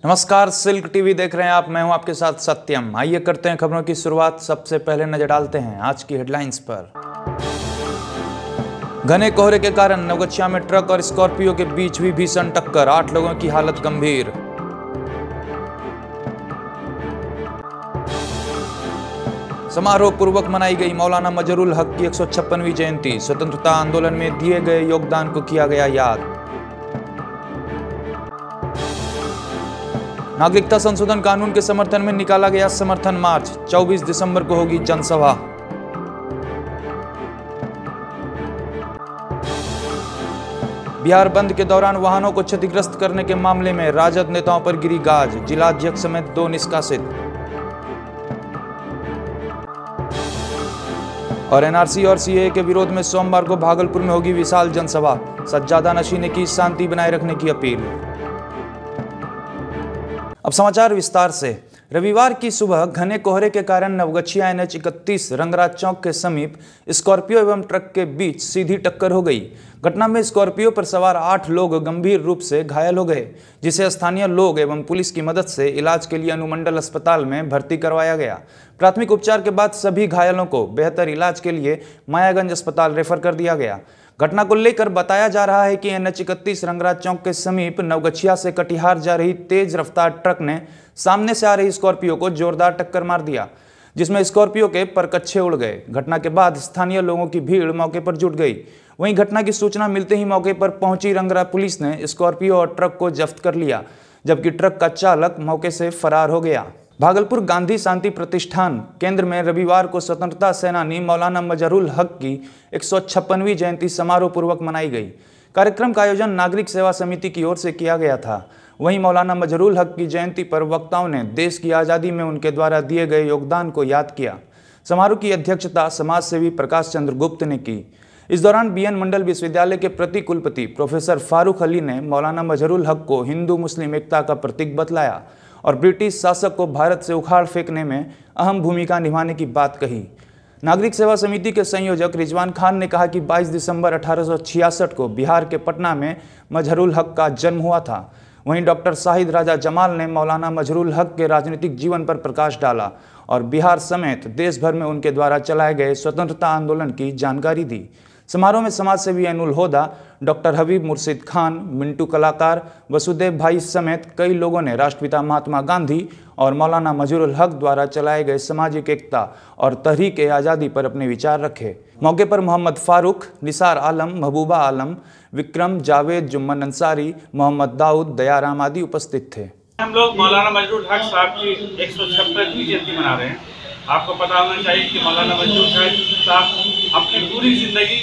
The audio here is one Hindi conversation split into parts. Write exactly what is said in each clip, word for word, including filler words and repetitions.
नमस्कार, सिल्क टीवी देख रहे हैं आप। मैं हूं आपके साथ सत्यम। आइए करते हैं खबरों की शुरुआत। सबसे पहले नजर डालते हैं आज की हेडलाइंस पर। घने कोहरे के कारण नवगछिया में ट्रक और स्कॉर्पियो के बीच हुई भीषण टक्कर, आठ लोगों की हालत गंभीर। समारोह पूर्वक मनाई गई मौलाना मजहरुल हक की एक सौ छप्पनवीं जयंती। स्वतंत्रता आंदोलन में दिए गए योगदान को किया गया याद। नागरिकता संशोधन कानून के समर्थन में निकाला गया समर्थन मार्च। चौबीस दिसंबर को होगी जनसभा। बिहार बंद के दौरान वाहनों को क्षतिग्रस्त करने के मामले में राजद नेताओं पर गिरी गाज, जिलाध्यक्ष समेत दो निष्कासित। और एनआरसी और सीएए के विरोध में सोमवार को भागलपुर में होगी विशाल जनसभा। सज्जादा नशीं ने की शांति बनाए रखने की अपील। अब समाचार विस्तार से। रविवार की सुबह घने कोहरे के कारण नवगछिया एन एच इकतीस रंगराज चौक के समीप स्कॉर्पियो एवं ट्रक के बीच सीधी टक्कर हो गई। घटना में स्कॉर्पियो पर सवार आठ लोग गंभीर रूप से घायल हो गए, जिसे स्थानीय लोग एवं पुलिस की मदद से इलाज के लिए अनुमंडल अस्पताल में भर्ती करवाया गया। प्राथमिक उपचार के बाद सभी घायलों को बेहतर इलाज के लिए मायागंज अस्पताल रेफर कर दिया गया। घटना को लेकर बताया जा रहा है कि एन एच इकतीस रंगराज चौक के समीप नवगछिया से कटिहार जा रही तेज रफ्तार ट्रक ने सामने से आ रही स्कॉर्पियो को जोरदार टक्कर मार दिया, जिसमें स्कॉर्पियो के परकच्छे उड़ गए। घटना के बाद स्थानीय लोगों की भीड़ मौके पर जुट गई। वहीं घटना की सूचना मिलते ही मौके पर पहुंची रंगराज पुलिस ने स्कॉर्पियो और ट्रक को जब्त कर लिया, जबकि ट्रक का चालक मौके से फरार हो गया। भागलपुर गांधी शांति प्रतिष्ठान केंद्र में रविवार को स्वतंत्रता सेनानी मौलाना मजहरुल हक की एक सौ छप्पनवीं जयंती समारोह पूर्वक मनाई गई। कार्यक्रम का आयोजन नागरिक सेवा समिति की ओर से किया गया था। वहीं मौलाना मजहरुल हक की जयंती पर वक्ताओं ने देश की आज़ादी में उनके द्वारा दिए गए योगदान को याद किया। समारोह की अध्यक्षता समाज सेवी प्रकाश चंद्र गुप्त ने की। इस दौरान बी एन मंडल विश्वविद्यालय के प्रति कुलपति प्रोफेसर फारूक अली ने मौलाना मजहरुल हक को हिंदू मुस्लिम एकता का प्रतीक बतलाया और ब्रिटिश शासक को भारत से उखाड़ फेंकने में अहम भूमिका निभाने की बात कही। नागरिक सेवा समिति के संयोजक रिजवान खान ने कहा कि बाईस दिसंबर अठारह सौ छियासठ को बिहार के पटना में मजहरुल हक का जन्म हुआ था। वहीं डॉक्टर शाहिद राजा जमाल ने मौलाना मजहरुल हक के राजनीतिक जीवन पर प्रकाश डाला और बिहार समेत देश भर में उनके द्वारा चलाए गए स्वतंत्रता आंदोलन की जानकारी दी। समारोह में समाज सेवी अनुल होदा, डॉक्टर हबीब मुर्शिद खान, मिंटू कलाकार, वसुदेव भाई समेत कई लोगों ने राष्ट्रपिता महात्मा गांधी और मौलाना मजहरुल हक द्वारा चलाए गए सामाजिक एकता और तहरीक ए आज़ादी पर अपने विचार रखे। मौके पर मोहम्मद फारूक, निसार आलम, महबूबा आलम, विक्रम, जावेद, जुम्मन अंसारी, मोहम्मद दाऊद, दयाराम आदि उपस्थित थे। हम लोग मौलाना मजहरुल हक साहब की एक सौ छप्पनवीं जयंती मना रहे हैं। आपको पता होना चाहिए कि मौलाना मजहरुल हक साहब अपनी पूरी जिंदगी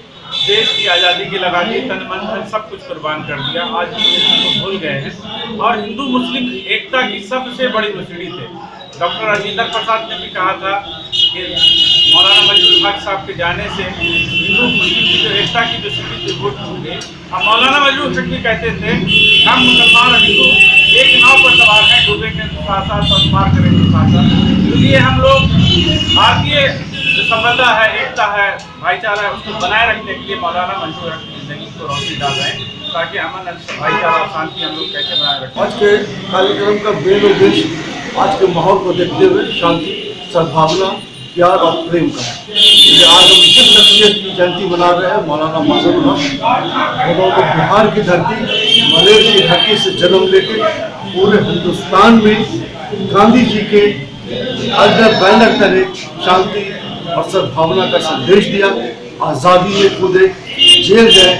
देश की आज़ादी की लगा दी, तन मन धन सब कुछ कुर्बान कर दिया। आज हम भूल गए हैं और हिंदू मुस्लिम एकता की सबसे बड़ी मसीढ़ी थे। डॉक्टर राजेंद्र प्रसाद ने भी कहा था कि मौलाना मजहरुल हक साहब के जाने से हिंदू मुस्लिम की जो एकता की जो सीढ़ी थी वो टूट गई। और मौलाना मजहरुल हक भी कहते थे हम मुसलमान और हिंदू एक नाव पर सवार हैं, डूबेंगे साथ साथ और पार करेंगे साथ साथ। इसलिए हम लोग भारतीय जो संबंध है, एकता है, भाईचारा है, उसको बनाए रखने के लिए मौलाना मजहरुल हक की जिंदगी को रोशनी डाल रहे हैं, ताकि अमन भाईचारा और शांति हम लोग कैसे बनाए रखें। आज के कार्यक्रम का मेन उद्देश्य आज के माहौल को देखते हुए शांति, सद्भावना, प्यार और प्रेम का है। आज हम जिस शख्सियत की जयंती मना रहे हैं, मौलाना मजहरुल हक, उन्होंने बिहार की धरती, मलेर की धरती से जन्म लेके पूरे हिंदुस्तान में गांधी जी के अगर बैनर करे शांति और सद्भावना का संदेश दिया। आज़ादी में कूदे, जेल गए,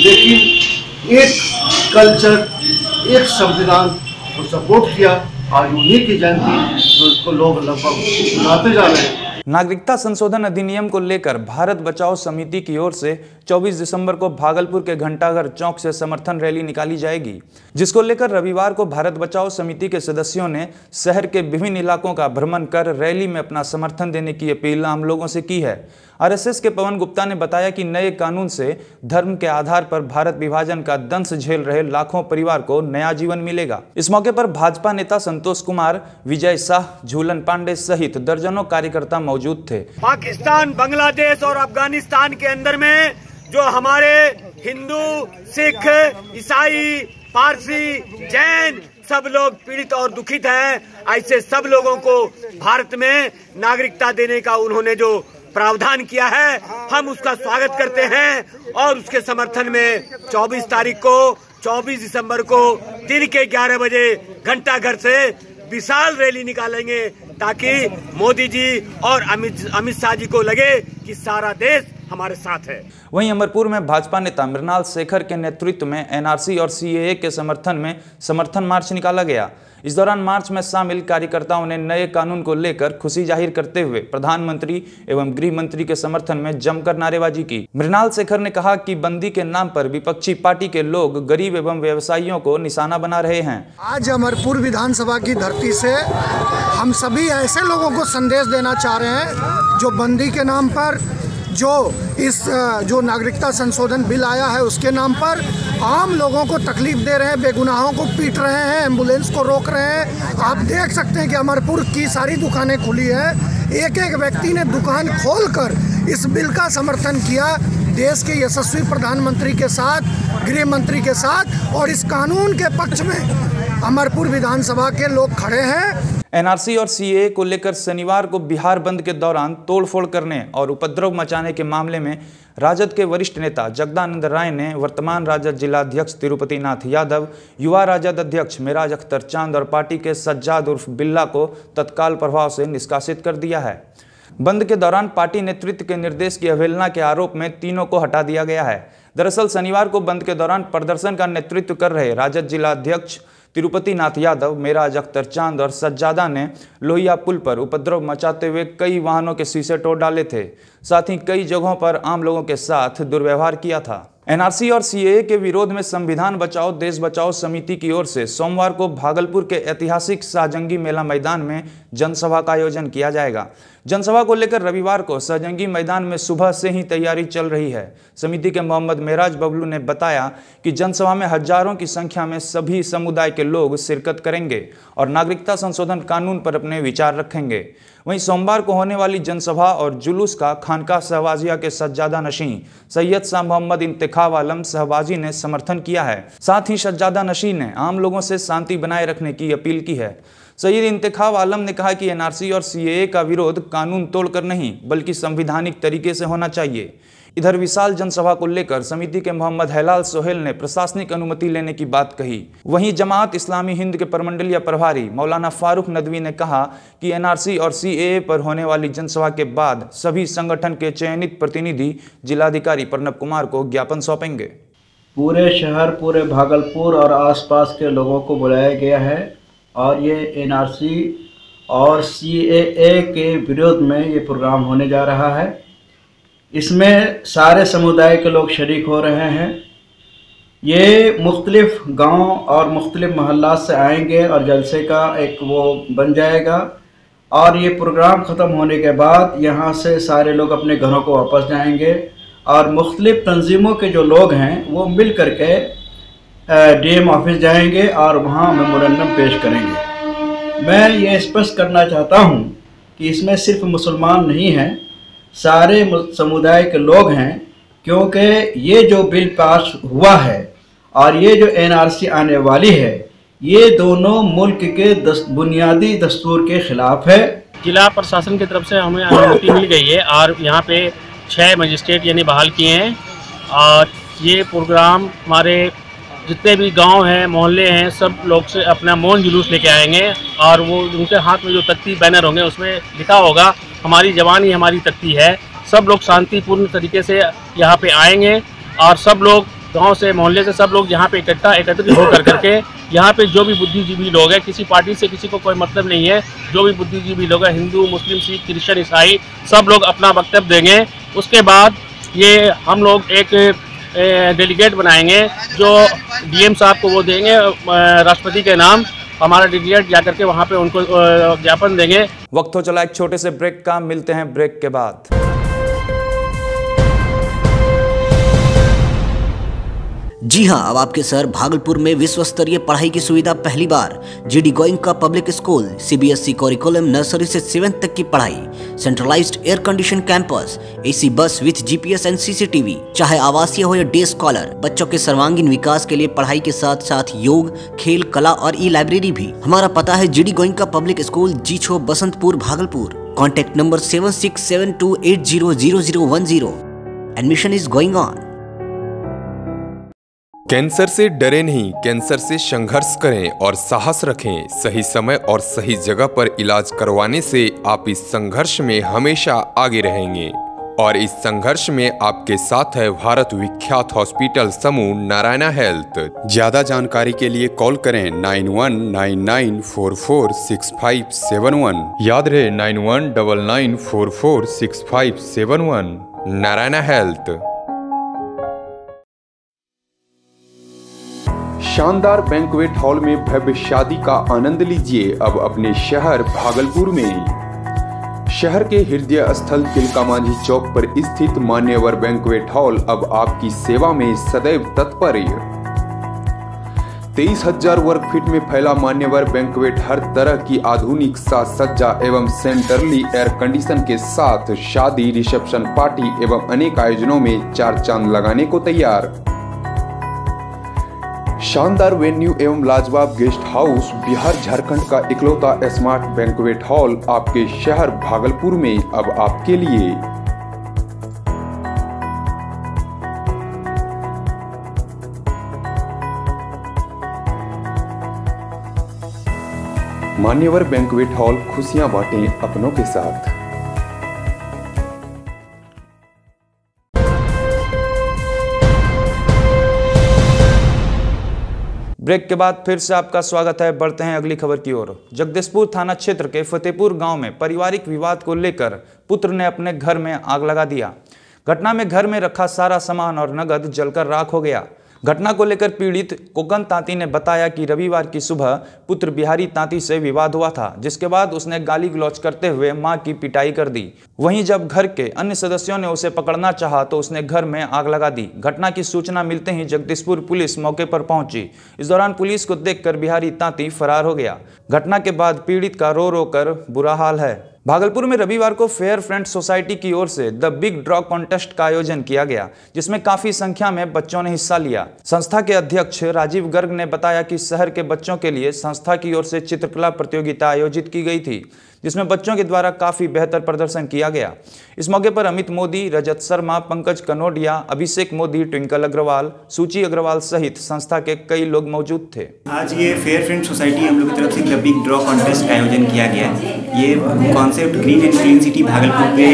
लेकिन एक कल्चर, एक संविधान को सपोर्ट किया। आज उन्हीं की जयंती जो लोग लगभग मनाते जा रहे हैं। नागरिकता संशोधन अधिनियम को लेकर भारत बचाओ समिति की ओर से चौबीस दिसंबर को भागलपुर के घंटाघर चौक से समर्थन रैली निकाली जाएगी, जिसको लेकर रविवार को भारत बचाओ समिति के सदस्यों ने शहर के विभिन्न इलाकों का भ्रमण कर रैली में अपना समर्थन देने की अपील आम लोगों से की है। आरएसएस के पवन गुप्ता ने बताया कि नए कानून से धर्म के आधार पर भारत विभाजन का दंश झेल रहे लाखों परिवार को नया जीवन मिलेगा। इस मौके पर भाजपा नेता संतोष कुमार, विजय शाह, झूलन पांडे सहित दर्जनों कार्यकर्ता मौजूद थे। पाकिस्तान, बांग्लादेश और अफगानिस्तान के अंदर में जो हमारे हिंदू, सिख, ईसाई, पारसी, जैन सब लोग पीड़ित और दुखित हैं, ऐसे सब लोगों को भारत में नागरिकता देने का उन्होंने जो प्रावधान किया है, हम उसका स्वागत करते हैं और उसके समर्थन में चौबीस तारीख को चौबीस दिसंबर को दिन के ग्यारह बजे घंटाघर से विशाल रैली निकालेंगे ताकि मोदी जी और अमित अमित शाह जी को लगे कि सारा देश हमारे साथ है। वहीं अमरपुर में भाजपा नेता मृणाल शेखर के नेतृत्व में एनआरसी और सीएए के समर्थन में समर्थन मार्च निकाला गया। इस दौरान मार्च में शामिल कार्यकर्ताओं ने नए कानून को लेकर खुशी जाहिर करते हुए प्रधानमंत्री एवं गृह मंत्री के समर्थन में जमकर नारेबाजी की। मृणाल शेखर ने कहा कि बंदी के नाम पर विपक्षी पार्टी के लोग गरीब एवं व्यवसायियों को निशाना बना रहे हैं। आज अमरपुर विधानसभा की धरती से हम सभी ऐसे लोगों को संदेश देना चाह रहे हैं जो बंदी के नाम पर, जो इस जो नागरिकता संशोधन बिल आया है उसके नाम पर आम लोगों को तकलीफ दे रहे हैं, बेगुनाहों को पीट रहे हैं, एम्बुलेंस को रोक रहे हैं। आप देख सकते हैं कि अमरपुर की सारी दुकानें खुली है, एक एक व्यक्ति ने दुकान खोलकर इस बिल का समर्थन किया देश के यशस्वी प्रधानमंत्री के साथ, गृह मंत्री के साथ, और इस कानून के पक्ष में अमरपुर विधानसभा के लोग खड़े हैं। एनआरसी और सीएए को लेकर शनिवार को बिहार बंद के दौरान तोड़फोड़ करने और उपद्रव मचाने के मामले में राजद के वरिष्ठ नेता जगदानंद राय ने वर्तमान राजद जिलाध्यक्ष तिरुपति नाथ यादव, युवा राजद अध्यक्ष मेराज अख्तर चांद और पार्टी के सज्जाद उर्फ बिल्ला को तत्काल प्रभाव से निष्कासित कर दिया है। बंद के दौरान पार्टी नेतृत्व के निर्देश की अवहेलना के आरोप में तीनों को हटा दिया गया है। दरअसल शनिवार को बंद के दौरान प्रदर्शन का नेतृत्व कर रहे राजद जिलाध्यक्ष तिरुपति नाथ यादव, मेराज अख्तर चांद और सज्जादा ने लोहिया पुल पर उपद्रव मचाते हुए कई वाहनों के शीशे तोड़ डाले थे। साथ ही कई जगहों पर आम लोगों के साथ दुर्व्यवहार किया था। एनआरसी और सीएए के विरोध में संविधान बचाओ देश बचाओ समिति की ओर से सोमवार को भागलपुर के ऐतिहासिक शाहजंगी मेला मैदान में जनसभा का आयोजन किया जाएगा। जनसभा को लेकर रविवार को शाहजंगी मैदान में सुबह से ही तैयारी चल रही है। समिति के मोहम्मद मेराज बबलू ने बताया कि जनसभा में हजारों की संख्या में सभी समुदाय के लोग शिरकत करेंगे और नागरिकता संशोधन कानून पर अपने विचार रखेंगे। वहीं सोमवार को होने वाली जनसभा और जुलूस का खानका शहबाजिया के सज्जादा नशीं सैयद शाह मोहम्मद इंतखाब आलम शहबाजी ने समर्थन किया है। साथ ही सज्जादा नशीं ने आम लोगों से शांति बनाए रखने की अपील की है। सैयद इंतखाब आलम ने कहा कि एनआरसी और सीएए का विरोध कानून तोड़कर नहीं बल्कि संवैधानिक तरीके से होना चाहिए। इधर विशाल जनसभा को लेकर समिति के मोहम्मद हैलाल सोहेल ने प्रशासनिक अनुमति लेने की बात कही। वहीं जमात इस्लामी हिंद के प्रमंडलीय प्रभारी मौलाना फारूक नदवी ने कहा कि एनआरसी और सीएए पर होने वाली जनसभा के बाद सभी संगठन के चयनित प्रतिनिधि जिलाधिकारी प्रणब कुमार को ज्ञापन सौंपेंगे। पूरे शहर, पूरे भागलपुर और आसपास के लोगों को बुलाया गया है और ये एनआरसी और सीएए के विरोध में ये प्रोग्राम होने जा रहा है। इसमें सारे समुदाय के लोग शरीक हो रहे हैं। ये मुख्तलिफ गांव और मुख्तलिफ मोहल्लात से आएंगे और जलसे का एक वो बन जाएगा और ये प्रोग्राम ख़त्म होने के बाद यहाँ से सारे लोग अपने घरों को वापस जाएंगे और मुख्तलिफ तंजीमों के जो लोग हैं वो मिल करके डीएम ऑफिस जाएंगे और वहाँ मेमोरेंडम पेश करेंगे। मैं ये स्पष्ट करना चाहता हूँ कि इसमें सिर्फ मुसलमान नहीं हैं, सारे समुदाय के लोग हैं, क्योंकि ये जो बिल पास हुआ है और ये जो एनआरसी आने वाली है ये दोनों मुल्क के दस, बुनियादी दस्तूर के खिलाफ है। जिला प्रशासन की तरफ से हमें अनुमति मिल गई है और यहाँ पे छः मजिस्ट्रेट यानी बहाल किए हैं और ये प्रोग्राम हमारे जितने भी गांव हैं, मोहल्ले हैं, सब लोग से अपना मौन जुलूस लेके आएंगे और वो उनके हाथ में जो तख्ती बैनर होंगे उसमें लिखा होगा हमारी जवान ही हमारी तख्ती है। सब लोग शांतिपूर्ण तरीके से यहाँ पे आएंगे और सब लोग गांव से, मोहल्ले से सब लोग यहाँ पे इकट्ठा एकत्रित होकर करके यहाँ पे जो भी बुद्धिजीवी लोग हैं, किसी पार्टी से किसी को कोई मतलब नहीं है, जो भी बुद्धिजीवी लोग हैं, हिंदू, मुस्लिम, सिख, क्रिश्चियन, ईसाई, सब लोग अपना वक्तव्य देंगे। उसके बाद ये हम लोग एक डेलीगेट बनाएंगे जो डीएम साहब को वो देंगे राष्ट्रपति के नाम। हमारा डेलीगेट जाकर के वहाँ पे उनको ज्ञापन देंगे। वक्त हो चला एक छोटे से ब्रेक का, मिलते हैं ब्रेक के बाद। जी हां, अब आपके शहर भागलपुर में विश्व स्तरीय पढ़ाई की सुविधा पहली बार। G D Goenka public school, CBSE curriculum, nursery से सेवेंथ तक की पढ़ाई, centralized air condition campus, AC bus with GPS and CCTV. चाहे आवासीय हो या डे स्कॉलर, बच्चों के सर्वांगीण विकास के लिए पढ़ाई के साथ साथ योग, खेल, कला और ई लाइब्रेरी भी। हमारा पता है G D Goenka public school, Jichho, Basantpur, Bhagalpur. Contact number seven six seven two eight zero zero zero one zero. Admission is going on. Cancer से डरे नहीं, कैंसर से संघर्ष करें और साहस रखें। सही समय और सही जगह पर इलाज करवाने से आप इस संघर्ष में हमेशा आगे रहेंगे। और इस संघर्ष में आपके साथ है भारत विख्यात हॉस्पिटल समूह नारायणा हेल्थ। ज्यादा जानकारी के लिए कॉल करें nine one nine nine four four six five seven one. याद रहे nine one double nine four four six five seven one. Narayana health. शानदार बैंक्वेट हॉल में भव्य शादी का आनंद लीजिए अब अपने शहर भागलपुर में। शहर के हृदय स्थल तिलका मांझी चौक पर स्थित मान्यवर बैंक्वेट हॉल अब आपकी सेवा में सदैव तत्पर। तेईस हजार वर्ग फीट में फैला मान्यवर बैंक्वेट हर तरह की आधुनिक साज सज्जा एवं सेंट्रली एयर कंडीशन के साथ शादी, रिसेप्शन, पार्टी एवं अनेक आयोजनों में चार चांद लगाने को तैयार। शानदार वेन्यू एवं लाजवाब गेस्ट हाउस, बिहार झारखंड का इकलौता स्मार्ट बैंक्वेट हॉल आपके शहर भागलपुर में अब आपके लिए। मान्यवर बैंक्वेट हॉल, खुशियां बांटें अपनों के साथ। ब्रेक के बाद फिर से आपका स्वागत है। बढ़ते हैं अगली खबर की ओर। जगदीशपुर थाना क्षेत्र के फतेहपुर गांव में पारिवारिक विवाद को लेकर पुत्र ने अपने घर में आग लगा दिया। घटना में घर में रखा सारा सामान और नगद जलकर राख हो गया। घटना को लेकर पीड़ित कोकन तांती ने बताया कि रविवार की सुबह पुत्र बिहारी तांती से विवाद हुआ था, जिसके बाद उसने गाली गलौज करते हुए मां की पिटाई कर दी। वहीं जब घर के अन्य सदस्यों ने उसे पकड़ना चाहा तो उसने घर में आग लगा दी। घटना की सूचना मिलते ही जगदीशपुर पुलिस मौके पर पहुंची। इस दौरान पुलिस को देखकर बिहारी तांती फरार हो गया। घटना के बाद पीड़ित का रो रो कर बुरा हाल है। भागलपुर में रविवार को फेयर फ्रेंड सोसाइटी की ओर से द बिग ड्रॉ कॉन्टेस्ट का आयोजन किया गया, जिसमें काफी संख्या में बच्चों ने हिस्सा लिया। संस्था के अध्यक्ष राजीव गर्ग ने बताया कि शहर के बच्चों के लिए संस्था की ओर से चित्रकला प्रतियोगिता आयोजित की गई थी, जिसमें बच्चों के द्वारा काफी बेहतर प्रदर्शन किया गया। इस मौके पर अमित मोदी, रजत शर्मा, पंकज कनोडिया, अभिषेक मोदी, ट्विंकल अग्रवाल, सूची अग्रवाल सहित संस्था के कई लोग मौजूद थे। आज ये फेयर फ्रेंड सोसाइटी हम लोग की तरफ से द बिग ड्रॉ कॉन्टेस्ट का आयोजन किया गया है। ये concept green and clean city Bhagalpur पे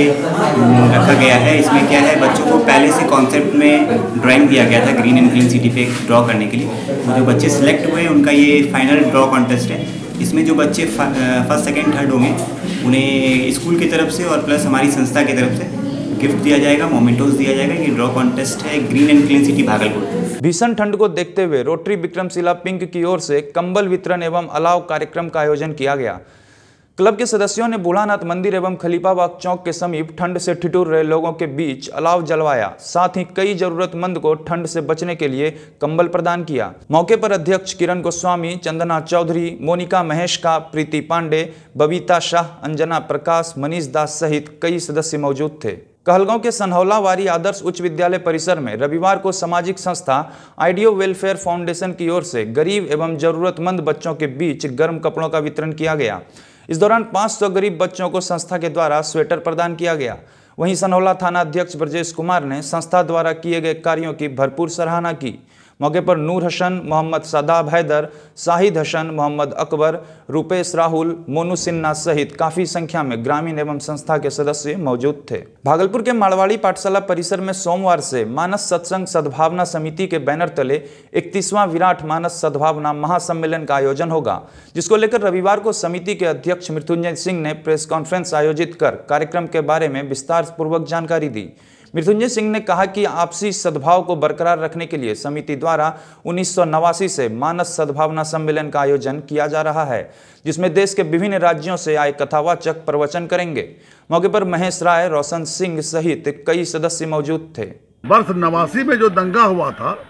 रखा गया है। इसमें क्या है, बच्चों को पहले से कॉन्सेप्ट में ड्राइंग दिया गया था ग्रीन एंड क्लीन सिटी पे ड्रॉ करने के लिए। तो जो बच्चे सिलेक्ट हुए उनका ये फाइनल ड्रॉ कॉन्टेस्ट है। इसमें जो बच्चे फर्स्ट सेकंड थर्ड होंगे उन्हें स्कूल की तरफ से और प्लस हमारी संस्था की तरफ से गिफ्ट दिया जाएगा, मोमेंटोज दिया जाएगा। ये ड्रॉ कॉन्टेस्ट है green and clean city Bhagalpur. भीषण ठंड को देखते हुए रोटरी विक्रमशिला पिंक की ओर से कंबल वितरण एवं अलाव कार्यक्रम का आयोजन किया गया। क्लब के सदस्यों ने बूढ़ानाथ मंदिर एवं खलीफाबाग चौक के समीप ठंड से ठिठुर रहे लोगों के बीच अलाव जलवाया। साथ ही कई जरूरतमंद को ठंड से बचने के लिए कंबल प्रदान किया। मौके पर अध्यक्ष किरण गोस्वामी, चंदना चौधरी, मोनिका महेशका, प्रीति पांडे, बबीता शाह, अंजना प्रकाश, मनीष दास सहित कई सदस्य मौजूद थे। कहलगांव के सनहौलावारी आदर्श उच्च विद्यालय परिसर में रविवार को सामाजिक संस्था आइडियो वेलफेयर फाउंडेशन की ओर से गरीब एवं जरूरतमंद बच्चों के बीच गर्म कपड़ों का वितरण किया गया। इस दौरान पाँच सौ गरीब बच्चों को संस्था के द्वारा स्वेटर प्रदान किया गया। वहीं सनहौला थाना अध्यक्ष ब्रजेश कुमार ने संस्था द्वारा किए गए कार्यों की भरपूर सराहना की। मौके पर नूर हसन, मोहम्मद सादाब हैदर, शाहिद हसन, मोहम्मद अकबर, रूपेश राहुल, मोनू सिन्हा सहित काफी संख्या में ग्रामीण एवं संस्था के सदस्य मौजूद थे। भागलपुर के मारवाड़ी पाठशाला परिसर में सोमवार से मानस सत्संग सद्भावना समिति के बैनर तले इकतीसवां विराट मानस सद्भावना महासम्मेलन का आयोजन होगा, जिसको लेकर रविवार को समिति के अध्यक्ष मृत्युंजय सिंह ने प्रेस कॉन्फ्रेंस आयोजित कर कार्यक्रम के बारे में विस्तार पूर्वक जानकारी दी। मृत्युंजय सिंह ने कहा कि आपसी सद्भाव को बरकरार रखने के लिए समिति द्वारा उन्नीस सौ नवासी से मानस सद्भावना सम्मेलन का आयोजन किया जा रहा है, जिसमें देश के विभिन्न राज्यों से आए कथावाचक प्रवचन करेंगे। मौके पर महेश राय, रोशन सिंह सहित कई सदस्य मौजूद थे। वर्ष नवासी में जो दंगा हुआ था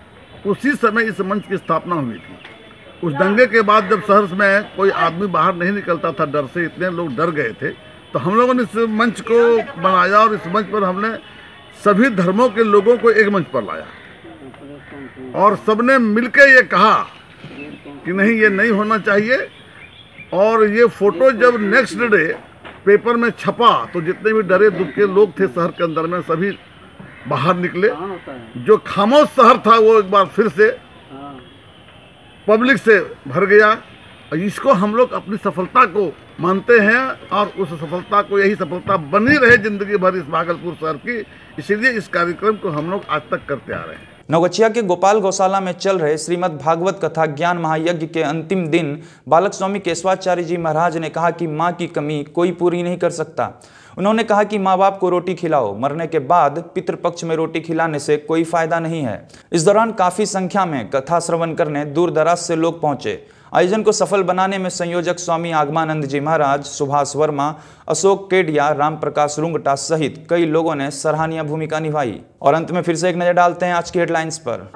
उसी समय इस मंच की स्थापना हुई थी। उस दंगे के बाद जब शहर में कोई आदमी बाहर नहीं निकलता था डर से, इतने लोग डर गए थे, तो हम लोगों ने इस मंच को बनाया और इस मंच पर हमने सभी धर्मों के लोगों को एक मंच पर लाया और सबने मिलकर ये कहा कि नहीं, ये नहीं होना चाहिए। और ये फोटो जब नेक्स्ट डे पेपर में छपा तो जितने भी डरे दुखे लोग थे शहर के अंदर में सभी बाहर निकले। जो खामोश शहर था वो एक बार फिर से पब्लिक से भर गया। और इसको हम लोग अपनी सफलता को मानते हैं और उस सफलता को, यही सफलता बनी रहे जिंदगी भर इस भागलपुर शहर की, इसीलिए इस कार्यक्रम को हम लोग आज तक करते आ रहे हैं। नवगछिया के गोपाल गौशाला में चल रहे श्रीमद् भागवत कथा ज्ञान महायज्ञ के अंतिम दिन बालक स्वामी केशवाचार्य जी महाराज ने कहा कि मां की कमी कोई पूरी नहीं कर सकता। उन्होंने कहा कि माँ बाप को रोटी खिलाओ, मरने के बाद पितृपक्ष में रोटी खिलाने से कोई फायदा नहीं है। इस दौरान काफी संख्या में कथा श्रवण करने दूर दराज से लोग पहुंचे। आयोजन को सफल बनाने में संयोजक स्वामी आगमानंद जी महाराज, सुभाष वर्मा, अशोक केडिया, राम प्रकाश रुंगटा सहित कई लोगों ने सराहनीय भूमिका निभाई। और अंत में फिर से एक नजर डालते हैं आज की हेडलाइंस पर।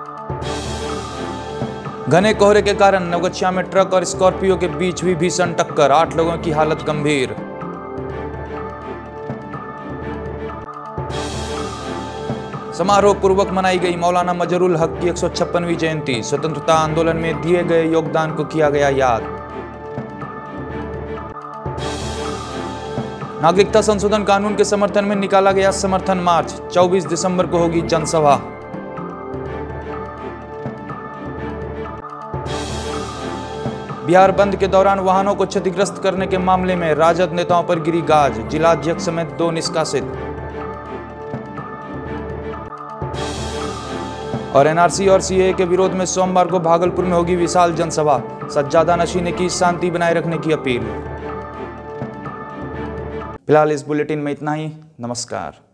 घने कोहरे के कारण नवगछिया में ट्रक और स्कॉर्पियो के बीच हुई भीषण टक्कर, आठ लोगों की हालत गंभीर। समारोह पूर्वक मनाई गई मौलाना मजरुल हक की एक सौ छप्पनवीं जयंती, स्वतंत्रता आंदोलन में दिए गए योगदान को किया गया याद। नागरिकता संशोधन कानून के समर्थन में निकाला गया समर्थन मार्च, चौबीस दिसंबर को होगी जनसभा। बिहार बंद के दौरान वाहनों को क्षतिग्रस्त करने के मामले में राजद नेताओं पर गिरी गाज, जिलाध्यक्ष समेत दो निष्कासित। और एनआरसी और सीएए के विरोध में सोमवार को भागलपुर में होगी विशाल जनसभा, सज्जादा नशीं ने की शांति बनाए रखने की अपील। फिलहाल इस बुलेटिन में इतना ही। नमस्कार।